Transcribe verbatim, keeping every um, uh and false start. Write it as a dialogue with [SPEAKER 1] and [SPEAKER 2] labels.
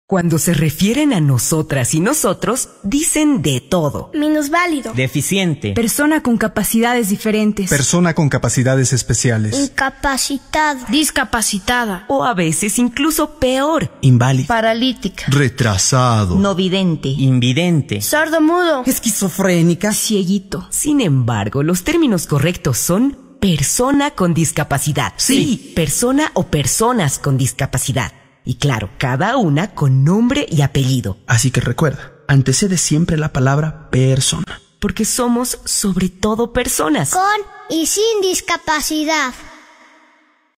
[SPEAKER 1] Cuando se refieren a nosotras y nosotros, dicen de todo.
[SPEAKER 2] Minusválido.
[SPEAKER 3] Deficiente.
[SPEAKER 4] Persona con capacidades diferentes.
[SPEAKER 5] Persona con capacidades especiales.
[SPEAKER 2] Incapacitado.
[SPEAKER 4] Discapacitada.
[SPEAKER 1] O a veces incluso peor.
[SPEAKER 3] Inválido.
[SPEAKER 2] Paralítica.
[SPEAKER 5] Retrasado.
[SPEAKER 6] No vidente.
[SPEAKER 3] Invidente.
[SPEAKER 2] Sordomudo.
[SPEAKER 6] Esquizofrénica.
[SPEAKER 4] Cieguito.
[SPEAKER 1] Sin embargo, los términos correctos son persona con discapacidad. Sí, persona o personas con discapacidad. Y claro, cada una con nombre y apellido.
[SPEAKER 3] Así que recuerda, antecede siempre la palabra persona.
[SPEAKER 1] Porque somos sobre todo personas.
[SPEAKER 2] Con y sin discapacidad.